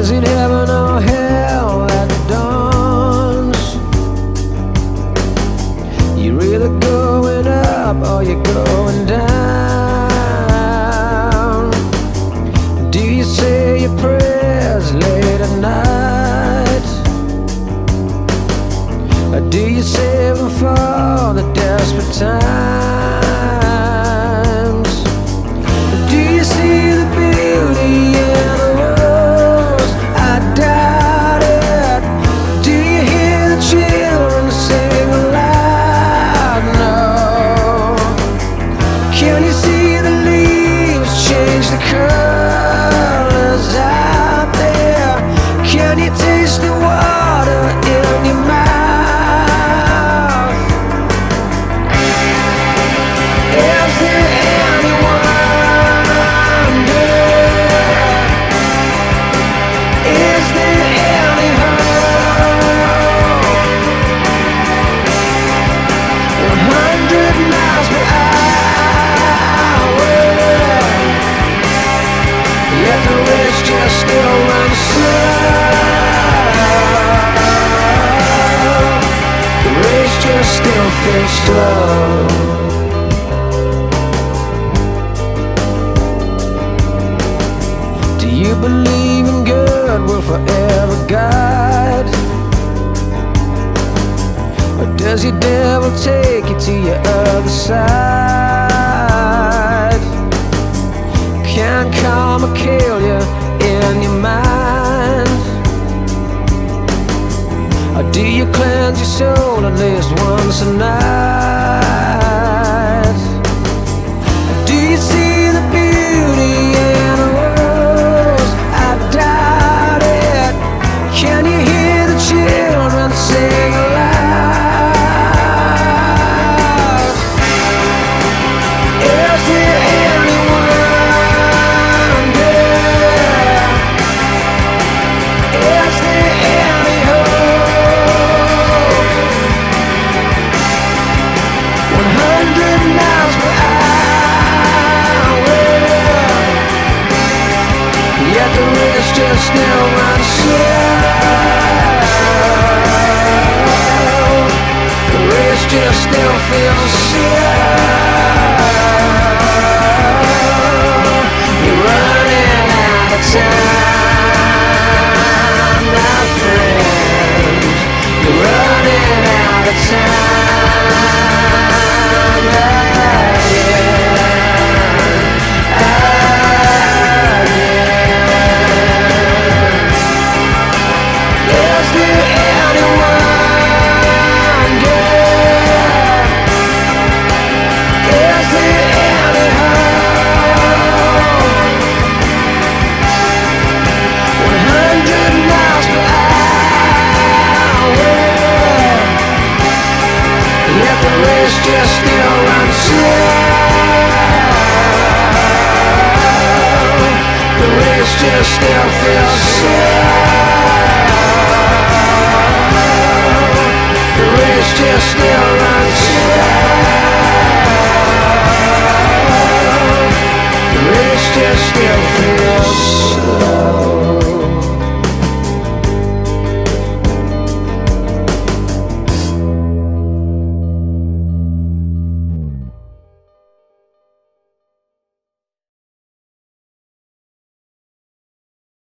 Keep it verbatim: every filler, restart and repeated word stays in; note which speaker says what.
Speaker 1: Is it heaven or hell that dawns? You really going up or you going down? Do you say your prayers late at night? Or do you save them for the desperate times? Or do you see the beauty in the rose? I doubt it. Do you hear the children sing aloud? No. Can you see the leaves change the colors out there? Can you taste the water in your mouth? Still run slow. The race just still feels slow. Do you believe in good will forever guide? Or does your devil take you to your other side? Can karma kill you in your mind? Or do you cleanse your soul at least once a night? Or do you see the beauty in a rose? I doubt it. Can you hear the children sing aloud? Is there anyone? Just still run slow. The race just still feels slow. You're running out of time, my friend. You're running out of time again, again. Is there anyone good? Is there any hope? One hundred miles per hour, yet the race just still runs slow. The race just still feels slow. The race just still